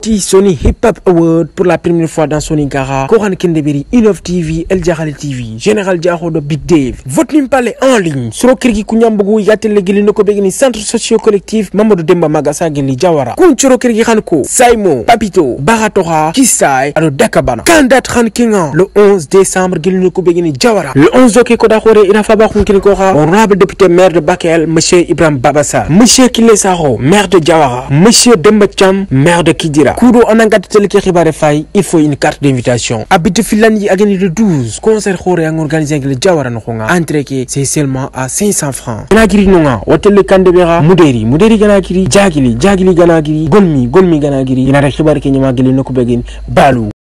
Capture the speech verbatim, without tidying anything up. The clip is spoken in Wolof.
ti Sony Hip Hop Award pour la première fois dans Sony Gara. Koran Kendeberi, Innov T V, El Diakhal T V, Général Diakho de Big Dave. Vote Nimpale en ligne. Sur Kirgi Kunyambugu, Yatel Gili Noko Begini, Centre socio-collectif, Mamadou Demba Magasa Gili Jawara. Kunchuro Kirgi Hanko, Saimo, Papito, Baratora, Kisai, Ado Dakabana. Kandat Rankinga, le onze décembre Gili Noko Begini Jawara. Le onze octobre Kodakore, Inafaba Kunkinikora, honorable député maire de Bakel, Monsieur Ibrahim Babassa, Monsieur Kilesaro, maire de Jawara, Monsieur Demba Cham, maire de Kidira. Kudo Anangat Telekibare Faye, il faut une carte d'invitation. Habite Filani a gagné le douze, concert Khoré en organisé avec le Jawara Nonga. Entrée c'est seulement à cinq cents francs. Ganagiri Nonga, Hotel le Kandebera, Mouderi, Mouderi Ganagiri, Jagili, Jagili Ganagiri, Golmi, Golmi Ganagiri, Inara Khibare Kenyama Gili Nokubegin, Balou.